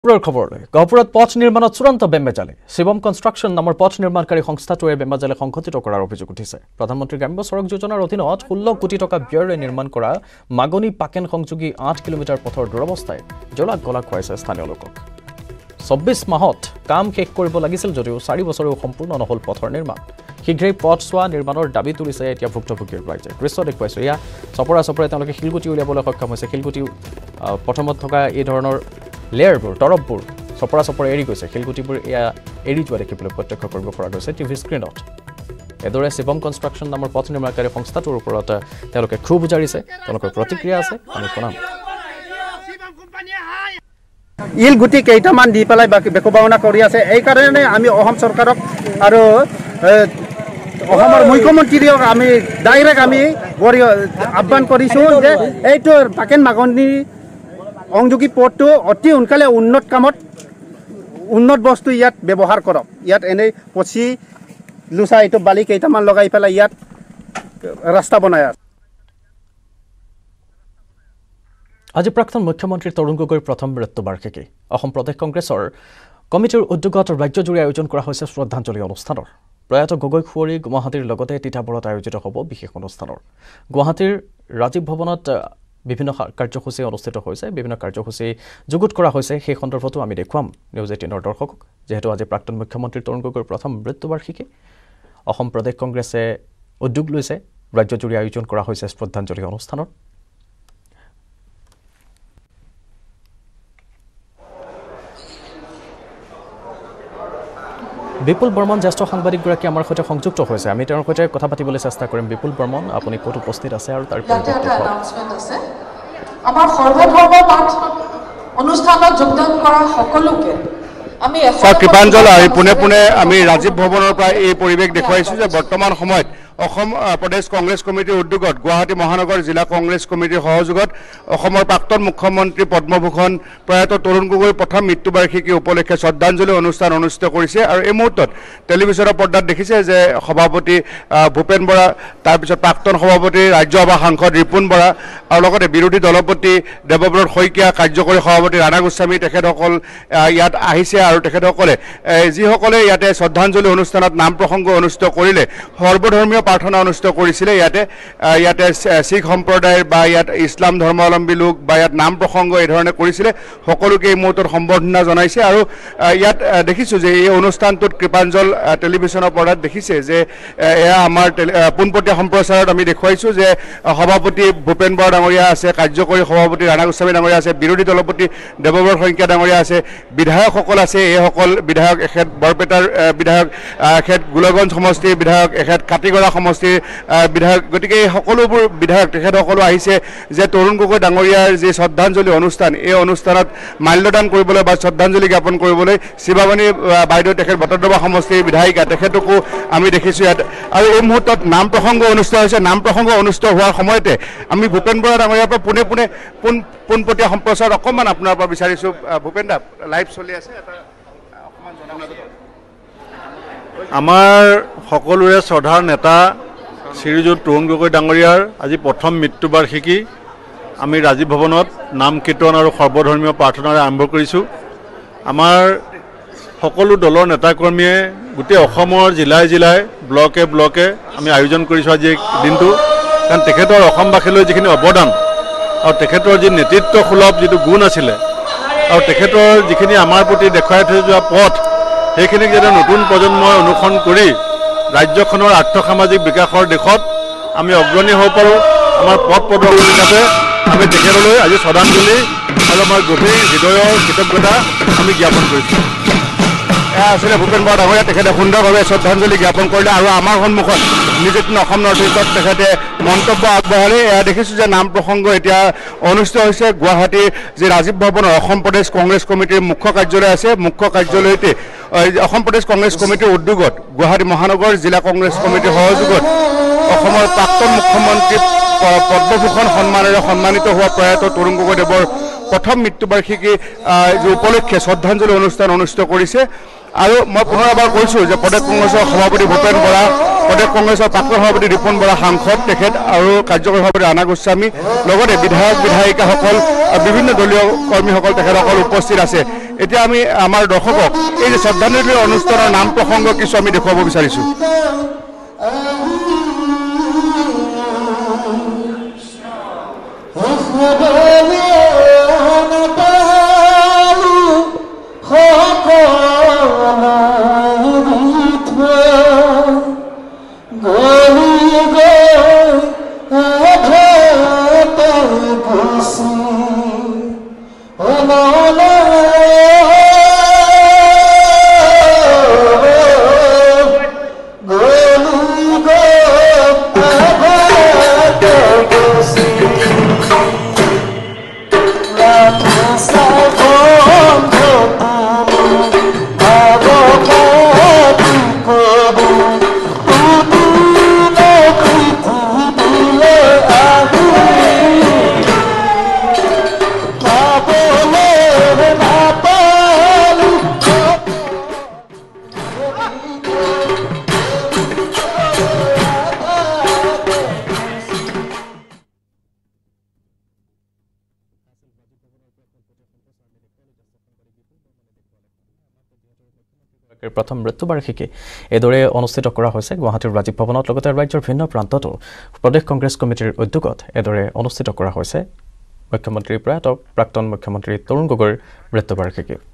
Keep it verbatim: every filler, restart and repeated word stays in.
খবৰ গহপুৰত পথ নিৰ্মাণত চূড়ান্ত বেমেজালে শিৱম কনষ্ট্ৰাকশ্যন নামৰ পথ নিৰ্মাণকাৰী সংস্থাটোৱে বেমেজালে সংঘটিত কৰাৰ অভিযোগ উঠিছে। প্ৰধানমন্ত্ৰী গ্ৰাম্য সড়ক যোজনাৰ অধীনত ষোল্ল কোটি টকা ব্যয়েৰে নিৰ্মাণ কৰা মাগনি পাকেন সংযোগী আঠ কিলোমিটাৰ পথৰ দুৰৱস্থাই জলাক গলাক খুৱাইছে স্থানীয় লোকক। চৌব্বিছ মাহত কাম শেষ কৰিব লাগিছিল যদিও চাৰি বছৰেও সম্পূৰ্ণ নহল পথৰ নিৰ্মাণ। শীঘ্ৰেই পথ চোৱা নিৰ্মাণৰ দাবী তুলিছে এতিয়া ভুক্তভোগীৰ ৰাইজে। দৃশ্য দেখুৱাইছো এয়া চপৰা চপৰে তেওঁলোকে শিলগুটি উলিয়াবলৈ সক্ষম হৈছে। শিলগুটি প্ৰথমত থকা এই ধৰণৰ লেয়াৰবোৰ তৰফবোৰ চপৰা চপৰে এৰি গৈছে। শিলগুটিবোৰ এয়া এৰি যোৱা দেখিবলৈ প্ৰত্যক্ষ কৰিব পৰা গৈছে টিভি স্ক্ৰীণত। এদৰে শিৱম কনষ্ট্ৰাকশ্যন নামৰ পথ নিৰ্মাণকাৰী সংস্থাটোৰ ওপৰত তেওঁলোকে ক্ষোভ উজাৰিছে। তেওঁলোকৰ প্ৰতিক্ৰিয়া আছে আমি শুনাম। ইল গুটি কেইটামান দি পেলাই বেকবাওনা কৰি আছে। এইকাৰণে আমি অসম চৰকাৰক আৰু অসমৰ মুখ্যমন্ত্ৰীক আমি ডাইৰেক্ট আমি আহ্বান কৰিছোঁ যে এইটো পাকেন মাগনি সংযোগী পথটো অতি সোনকালে উন্নত কামত উন্নত বস্তু ইয়াত ব্যৱহাৰ কৰক। ইয়াত এনেই পচি লুচা এইটো বালি কেইটামান লগাই পেলাই ইয়াত ৰাস্তা বনাই আছে। আজি প্ৰাক্তন মুখ্যমন্ত্ৰী তৰুণ গগৈৰ প্ৰথম মৃত্যুবাৰ্ষিকী। অসম প্ৰদেশ কংগ্ৰেছৰ কমিটিৰ উদ্যোগত ৰাজ্যজুৰি আয়োজন কৰা হৈছে শ্ৰদ্ধাঞ্জলি অনুষ্ঠানৰ। প্ৰয়াত গগৈ খুৱৰী গুৱাহাটীৰ লগতে তিতাবৰত আয়োজিত হ'ব বিশেষ অনুষ্ঠানৰ। গুৱাহাটীৰ ৰাজীৱ ভৱনত বিভিন্ন কাৰ্যসূচী অনুষ্ঠিত হৈছে, বিভিন্ন কাৰ্যসূচী যুগুত কৰা হৈছে। সেই সন্দৰ্ভতো আমি দেখুৱাম নিউজ এইটিনৰ দৰ্শকক। যিহেতু আজি প্ৰাক্তন মুখ্যমন্ত্ৰী তৰুণ গগৈৰ প্ৰথম মৃত্যুবাৰ্ষিকী, অসম প্ৰদেশ কংগ্ৰেছে উদ্যোগ লৈছে ৰাজ্যজুৰি আয়োজন কৰা হৈছে শ্ৰদ্ধাঞ্জলি অনুষ্ঠানৰ। বিপুল বৰ্মন জ্যেষ্ঠ সাংবাদিকগৰাকী আমাৰ সৈতে সংযুক্ত হৈছে। আমি তেওঁৰ সৈতে কথা পাতিবলৈ চেষ্টা কৰিম। বিপুল বৰ্মন, আপুনি ক'ত উপস্থিত আছে আৰু তাৰ আমাৰ সৰ্বধৰ্ম পাঠ অনুষ্ঠানত যোগদান কৰা সকলোকে আমি কৃপাঞ্জল আৰু পোনে পোনে আমি ৰাজীৱ ভৱনৰ পৰা এই পৰিৱেশ দেখুৱাইছোঁ যে বৰ্তমান সময়ত অসম প্ৰদেশ কংগ্ৰেছ কমিটিৰ উদ্যোগত গুৱাহাটী মহানগৰ জিলা কংগ্ৰেছ কমিটিৰ সহযোগত অসমৰ প্ৰাক্তন মুখ্যমন্ত্ৰী পদ্মভূষণ প্ৰয়াত তৰুণ গগৈৰ প্ৰথম মৃত্যুবাৰ্ষিকী উপলক্ষে শ্ৰদ্ধাঞ্জলি অনুষ্ঠান অনুষ্ঠিত কৰিছে। আৰু এই মুহূৰ্তত টেলিভিছনৰ পৰ্দাত দেখিছে যে সভাপতি ভূপেন বৰা, তাৰপিছত প্ৰাক্তন সভাপতি ৰাজ্যসভা সাংসদ ৰিপুণ বৰা আৰু লগতে বিৰোধী দলপতি দেৱব্ৰত শইকীয়া, কাৰ্যকৰী সভাপতি ৰাণা গোস্বামী তেখেতসকল ইয়াত আহিছে। আৰু তেখেতসকলে যিসকলে ইয়াতে শ্ৰদ্ধাঞ্জলি অনুষ্ঠানত নাম প্ৰসংগ অনুষ্ঠিত কৰিলে, সৰ্বধৰ্মীয় প্ৰাৰ্থনা অনুষ্ঠিত কৰিছিলে। ইয়াতে ইয়াতে শিখ সম্প্ৰদায়ৰ বা ইয়াত ইছলাম ধৰ্মাৱলম্বী লোক বা ইয়াত নাম প্ৰসংগ এই ধৰণে কৰিছিলে। সকলোকে এই মুহূৰ্তত সম্বৰ্ধনা জনাইছে। আৰু ইয়াত দেখিছোঁ যে এই অনুষ্ঠানটোত কৃপাঞ্জল টেলিভিছনৰ পৰ্দাত দেখিছে যে এয়া আমাৰ পোনপটীয়া সম্প্ৰচাৰত আমি দেখুৱাইছোঁ যে সভাপতি ভূপেন বৰা ডাঙৰীয়া আছে, কাৰ্যকৰী সভাপতি ৰাণা গোস্বামী ডাঙৰীয়া আছে, বিৰোধী দলপতি দেৱব্ৰত শইকীয়া ডাঙৰীয়া আছে, বিধায়কসকল আছে। এইসকল বিধায়ক এখেত বৰপেটাৰ বিধায়ক, এখেত গোলগঞ্জ সমষ্টিৰ বিধায়ক, এখেত কাটিগড়া সমষ্টিৰ বিধায়ক। গতিকে এই সকলোবোৰ বিধায়ক তেখেতসকলো আহিছে যে তৰুণ গগৈ ডাঙৰীয়াৰ যি শ্ৰদ্ধাঞ্জলি অনুষ্ঠান, এই অনুষ্ঠানত মাল্যদান কৰিবলৈ বা শ্ৰদ্ধাঞ্জলি জ্ঞাপন কৰিবলৈ শিৱামণি বাইদেউ তেখেত বটদ্ৰৱা সমষ্টিৰ বিধায়িকা, তেখেতকো আমি দেখিছোঁ ইয়াত। আৰু এই মুহূৰ্তত নাম প্ৰসংগ অনুষ্ঠিত হৈছে। নাম প্ৰসংগ অনুষ্ঠিত হোৱাৰ সময়তে আমি ভূপেন বৰা ডাঙৰীয়াৰ পৰা পোনে পোনে পোন পোনপটীয়া সম্প্ৰচাৰত অকণমান আপোনাৰ পৰা বিচাৰিছোঁ। ভূপেন দা, লাইভ চলি আছে, এটা অকণমান জনাব। আমাৰ সকলোৰে শ্ৰদ্ধাৰ নেতা শ্ৰীযুত তৰুণ গগৈ ডাঙৰীয়াৰ আজি প্ৰথম মৃত্যুবাৰ্ষিকী আমি ৰাজীৱ ভৱনত নাম কীৰ্তন আৰু সৰ্বধৰ্মীয় প্ৰাৰ্থনাৰে আৰম্ভ কৰিছোঁ। আমাৰ সকলো দলৰ নেতাকৰ্মীয়ে গোটেই অসমৰ জিলাই জিলাই ব্লকে ব্লকে আমি আয়োজন কৰিছোঁ আজি দিনটো। কাৰণ তেখেতৰ অসমবাসীলৈ যিখিনি অৱদান আৰু তেখেতৰ যি নেতৃত্ব সুলভ যিটো গুণ আছিলে আৰু তেখেতৰ যিখিনি আমাৰ প্ৰতি দেখুৱাই থৈ যোৱা পথ, সেইখিনিক যাতে নতুন প্ৰজন্মই অনুসৰণ কৰি ৰাজ্যখনৰ আৰ্থ সামাজিক বিকাশৰ দিশত আমি অগ্ৰণী হ'ব পাৰোঁ, আমাৰ পথ প্ৰদৰ্শক হিচাপে আমি তেখেতলৈ আজি শ্ৰদ্ধাঞ্জলি আৰু আমাৰ গভীৰ হৃদয়ৰ কৃতজ্ঞতা আমি জ্ঞাপন কৰিছোঁ। এয়া আছিলে ভূপেন বৰা ডাঙৰীয়া, তেখেতে সুন্দৰভাৱে শ্ৰদ্ধাঞ্জলি জ্ঞাপন কৰিলে। আৰু আমাৰ সন্মুখত নিযুক্ত অসম নৰ্থ ইষ্টত তেখেতে মন্তব্য আগবঢ়ালে। এয়া দেখিছোঁ যে নাম প্ৰসংগ এতিয়া অনুষ্ঠিত হৈছে গুৱাহাটীৰ যি ৰাজীৱ ভৱনৰ অসম প্ৰদেশ কংগ্ৰেছ কমিটিৰ মুখ্য কাৰ্যালয় আছে। মুখ্য কাৰ্যালয়তে অসম প্ৰদেশ কংগ্ৰেছ কমিটিৰ উদ্যোগত গুৱাহাটী মহানগৰ জিলা কংগ্ৰেছ কমিটিৰ সহযোগত অসমৰ প্ৰাক্তন মুখ্যমন্ত্ৰী পদ্মভূষণ সন্মানেৰে সন্মানিত হোৱা প্ৰয়াত তৰুণ গগৈদেৱৰ প্ৰথম মৃত্যুবাৰ্ষিকী উপলক্ষে শ্ৰদ্ধাঞ্জলি অনুষ্ঠান অনুষ্ঠিত কৰিছে। আৰু মই পুনৰ এবাৰ কৈছোঁ যে প্ৰদেশ কংগ্ৰেছৰ সভাপতি ভূপেন বৰা, প্ৰদেশ কংগ্ৰেছৰ প্ৰাক্তন সভাপতি ৰিপুণ বৰা সাংসদ তেখেত আৰু কাৰ্যকৰী সভাপতি ৰাণা গোস্বামী লগতে বিধায়ক বিধায়িকাসকল বিভিন্ন দলীয় কৰ্মীসকল তেখেতসকল উপস্থিত আছে এতিয়া আমি আমাৰ দৰ্শকক এই যে শ্ৰদ্ধাঞ্জলি অনুষ্ঠানৰ নাম প্ৰসংগ কিছু আমি দেখুৱাব বিচাৰিছোঁ প্ৰথম মৃত্যুবাৰ্ষিকী এদৰে অনুষ্ঠিত কৰা হৈছে গুৱাহাটীৰ ৰাজীৱ ভৱনত লগতে ৰাজ্যৰ ভিন্ন প্ৰান্ততো প্ৰদেশ কংগ্ৰেছ কমিটিৰ উদ্যোগত এদৰে অনুষ্ঠিত কৰা হৈছে মুখ্যমন্ত্ৰী প্ৰয়াত প্ৰাক্তন মুখ্যমন্ত্ৰী তৰুণ গগৈৰ মৃত্যুবাৰ্ষিকী